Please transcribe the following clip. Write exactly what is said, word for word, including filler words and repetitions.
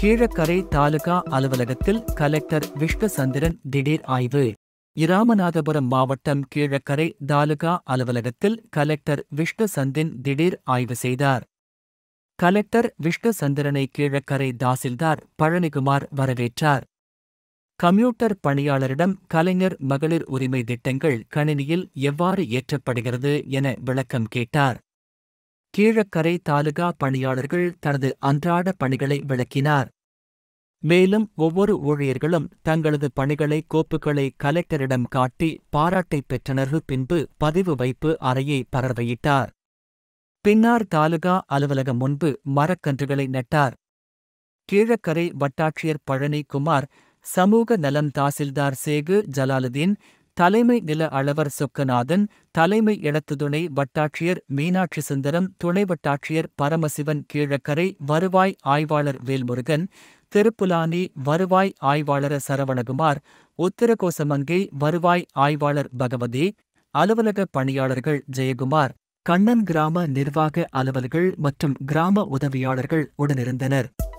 கீழக்கரை தாலுகா அலுவலகத்தில் கலெக்டர் விஷ்ணுசந்திரன் திடீர் ஆய்வு. இராமநாதபுரம் மாவட்டம் கீழக்கரை தாலுகா அலுவலகத்தில் கலெக்டர் விஷ்ணுசந்திரன் திடீர் ஆய்வு செய்தார். கலெக்டர் விஷ்ணுசந்திரனை கீழக்கரை தாசில்தார் பழனிக்குமார் வரவேற்றார். கம்ப்யூட்டர் பணியாளரிடம் கலைஞர் மகளிர் உரிமை திட்டங்கள் கணினியில் எவ்வாறு ஏற்றப்படுகிறது என விளக்கம் கேட்டார். கீழக்கரை தாலுகா பணியாளர்கள் தனது அன்றாட பணிகளை விளக்கினார். மேலும் ஒவ்வொரு ஊழியர்களும் தங்களது பணிகளை கோப்புகளை கலெக்டரிடம் காட்டி பாராட்டை பெற்றனர். பின்பு பதிவு வைப்பு அறையை பார்வையிட்டார். பின்னர் தாலுகா அலுவலகம் முன்பு மரக்கன்றுகளை நட்டார். கீழக்கரை வட்டாட்சியர் பழனி குமார், சமூக நலம் தாசில்தார் சேகு ஜலாலுதீன், தலைமை நில அளவர் சொக்கநாதன், தலைமை இடத்துதுணை வட்டாட்சியர் மீனாட்சி சுந்தரம், துணை வட்டாட்சியர் பரமசிவன், கீழக்கரை வருவாய் ஆய்வாளர் வேல்முருகன், திருப்புலானி வருவாய் ஆய்வாளர் சரவணகுமார், உத்தரகோசமங்கை வருவாய் ஆய்வாளர் பகவதி, அலுவலக பணியாளர்கள் ஜெயகுமார், கண்ணன், கிராம நிர்வாக அலுவலர்கள் மற்றும் கிராம உதவியாளர்கள் உடனிருந்தனர்.